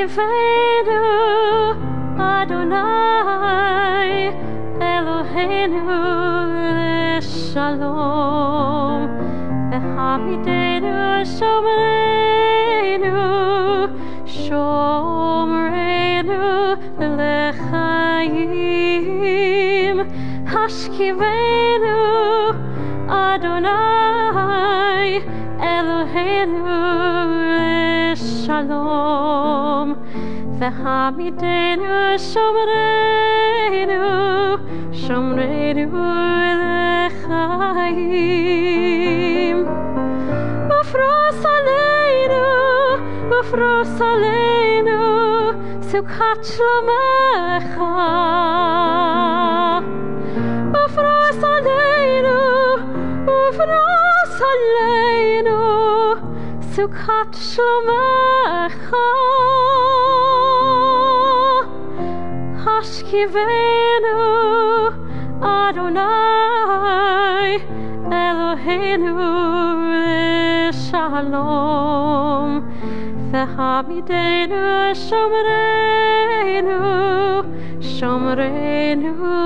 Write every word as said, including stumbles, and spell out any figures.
Hashkivienu Adonai Eloheinu Shalom V'hamidenu Shomreinu Shomreinu L'chaim Hashkivienu Adonai Eloheinu Shalom V'hamidenu Shomreinu Shomreinu L'chaim Ufros Aleinu Ufros Aleinu Sukkot Shlomecha Ufros Aleinu Ufros Aleinu Sukkot Shlomecha Hashkivienu Adonai Eloheinu Shalom V'hamidenu Shomreinu Shomreinu